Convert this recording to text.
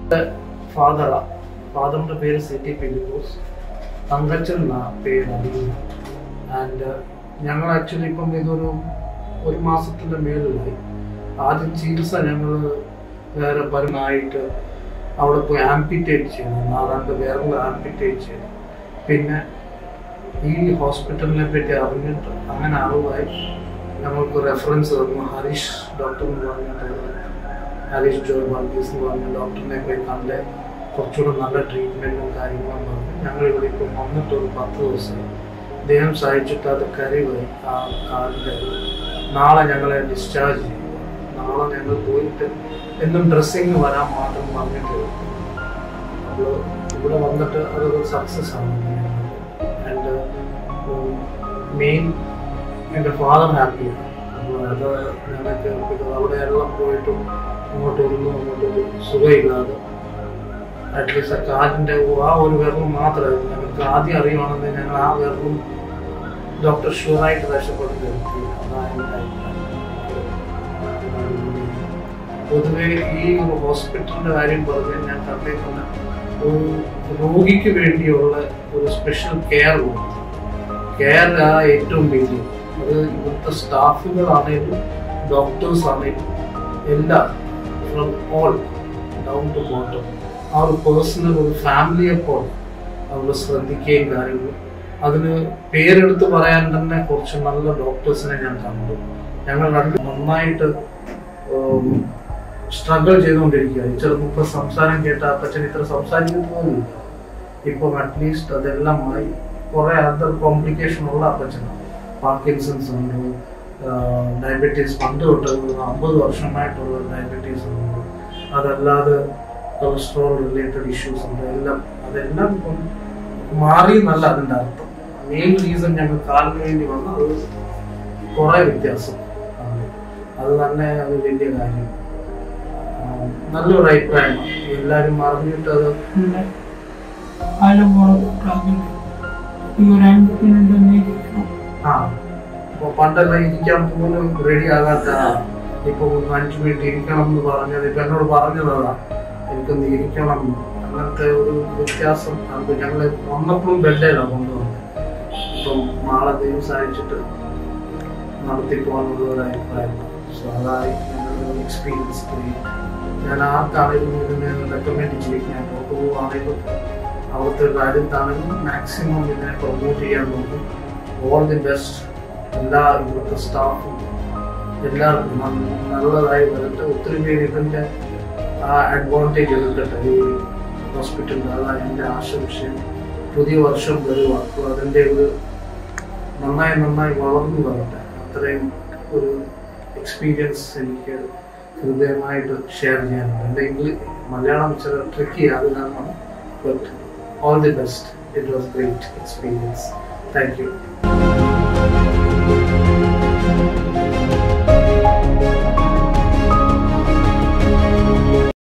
ഫാദറിൻ്റെ പേര് സിറ്റി ഫിലിപ്പോസ്, തങ്കച്ചൻ എന്ന പേര്. ആൻഡ് ഞങ്ങൾ ആക്ച്വലി ഇപ്പം ഇതൊരു മാസത്തിൻ്റെ മേളിലായി. ആദ്യം ചികിത്സ ഞങ്ങൾ വേറെ പരമായിട്ട് അവിടെ പോയി ആംപിറ്റേറ്റ് ചെയ്തു, 2 വിരൽ ആംപിറ്റേറ്റ് ചെയ്തു. പിന്നെ ഈ ഹോസ്പിറ്റലിനെ പറ്റി അറിഞ്ഞിട്ട് അങ്ങനെ അറിവായി ഞങ്ങൾക്ക് റെഫറൻസ് തന്നു. ഹരീഷ് ഡോക്ടർ എന്ന് പറഞ്ഞിട്ട്, ഹരീഷ് ജോയ് വർഗീസ് എന്ന് പറഞ്ഞ ഡോക്ടറിനെ പോയി കണ്ട് കുറച്ചുകൂടെ നല്ല ട്രീറ്റ്മെൻറ്റും കാര്യങ്ങളും പറഞ്ഞു. ഞങ്ങളിവിടെ ഇപ്പം വന്നിട്ടൊരു 10 ദിവസം അദ്ദേഹം സഹിച്ചിട്ട് അത് കരവായി ആ കാലിൻ്റെ. നാളെ ഞങ്ങളെ ഡിസ്ചാർജ് ചെയ്യും. നാളെ ഞങ്ങൾ പോയിട്ട് എന്നും ഡ്രസ്സിങ് വരാൻ മാത്രം പറഞ്ഞിട്ട് അപ്പോൾ ഇവിടെ വന്നിട്ട് അതൊരു സക്സസ് ആണ്. ആൻഡ് മെയിൻ എൻ്റെ ഫാദർ ഹാപ്പിയാണ്. അപ്പോൾ അത് ഞങ്ങൾക്ക് അവിടെ എല്ലാം പോയിട്ടും അങ്ങോട്ടൊരു സുഖമില്ലാതെ അറ്റ്ലീസ്റ്റ് കാലിൻ്റെ ആ ഒരു വിരലും മാത്രമായിരുന്നു ഞങ്ങൾക്ക് ആദ്യം അറിയുവാണെങ്കിൽ ഞങ്ങൾ ആ വിരലും ഡോക്ടർ ഷുവറായിട്ട് രക്ഷപ്പെടുത്തി. പൊതുവെ ഈ ഒരു ഹോസ്പിറ്റലിൻ്റെ കാര്യം പറഞ്ഞ് ഞാൻ കണ്ടേക്കുന്ന ഒരു രോഗിക്ക് വേണ്ടിയുള്ള ഒരു സ്പെഷ്യൽ കെയർ ഏറ്റവും വലിയ അത് ഇവിടുത്തെ സ്റ്റാഫുകളാണേലും ഡോക്ടേഴ്സ് ആണേലും എല്ലാം from all down to bottom ആ ഒരു പേഴ്സണൽ ഒരു ഫാമിലിയെ പോലെ അവർ ശ്രദ്ധിക്കുകയും കാര്യങ്ങളും. അതിന് പേരെടുത്ത് പറയാൻ തന്നെ കുറച്ച് നല്ല ഡോക്ടേഴ്സിനെ ഞാൻ കണ്ടു. ഞങ്ങൾ നന്നായിട്ട് സ്ട്രഗിൾ ചെയ്തുകൊണ്ടിരിക്കുക. ചെറുപ്പം സംസാരം കേട്ട അപ്പച്ചൻ ഇത്ര സംസാരിക്കുന്നത് പോലുമില്ല. ഇപ്പം അറ്റ്ലീസ്റ്റ് അതെല്ലാം ആയി. കുറേ അതർ കോംപ്ലിക്കേഷൻ ഉള്ള അപ്പച്ചനാണ്. പാർക്കിൻസൺസ് ഉണ്ട്, ഡയബറ്റീസ് പണ്ട് തൊട്ട് 50 വർഷമായിട്ടുള്ള ഡയബറ്റീസ് ഉണ്ട്, അതല്ലാതെ കൊളസ്ട്രോൾ റിലേറ്റഡ് ഇഷ്യൂസ് ഉണ്ട്. അതെല്ലാം ഇപ്പം മാറി എന്നല്ല അതിൻ്റെ അർത്ഥം. മെയിൻ റീസൺ ഞങ്ങൾ കാലിന് വേണ്ടി വന്ന അത് കുറേ വ്യത്യാസം ആണ്. അത് തന്നെ അത് വലിയ കാര്യം. നല്ലൊരു അഭിപ്രായം. എല്ലാവരും അറിഞ്ഞിട്ട് അത് ഇപ്പൊ പണ്ടെല്ലാം ഇരിക്കാൻ പോലും റെഡി ആകാത്ത ഇപ്പൊ 5 മിനിറ്റ് ഇരിക്കണം എന്ന് പറഞ്ഞത് ഇപ്പൊ എന്നോട് പറഞ്ഞതാണ് എനിക്കൊന്ന് ഇരിക്കണം. അങ്ങനത്തെ ഒരു വ്യത്യാസം അത് ഞങ്ങൾ വന്നപ്പോഴും ബെഡിലാണ് കൊണ്ടുവന്നത്. ഇപ്പം നാളെ ദൈവം സഹായിച്ചിട്ട് നടത്തിപ്പോകാനുള്ള ഒരു അഭിപ്രായം. സോ അതായി ഞങ്ങളുടെ എക്സ്പീരിയൻസ്. ഞാൻ ആർക്കാണെങ്കിലും ഇതിനെ റെക്കമെൻഡ് ചെയ്യും. ഞാൻ പുറത്തു പോവുകയാണെങ്കിലും അവിടുത്തെ രാജ്യത്താണെങ്കിലും മാക്സിമം ഇതിനെ പ്രൊമോട്ട് ചെയ്യാൻ നോക്കും. All the best. എല്ലാ ഇവിടുത്തെ സ്റ്റാഫും എല്ലാവർക്കും നല്ലതായി വരട്ടെ. ഒത്തിരി പേര് ഇതിൻ്റെ ആ അഡ്വാൻറ്റേജ് എടുക്കട്ടെ ഈ ഹോസ്പിറ്റലിൽ. അതാണ് എൻ്റെ ആശംസയും. പുതിയ വർഷം വരുക, അപ്പോൾ അതിൻ്റെ ഒരു നന്നായി വളർന്നു വരട്ടെ. അത്രയും ഒരു എക്സ്പീരിയൻസ് എനിക്ക് ഹൃദയമായിട്ട് ഷെയർ ചെയ്യാനുണ്ട്. എൻ്റെ മലയാളം ചില ട്രിക്കി അതിനാണ്. But all the best. It was great experience. Thank you.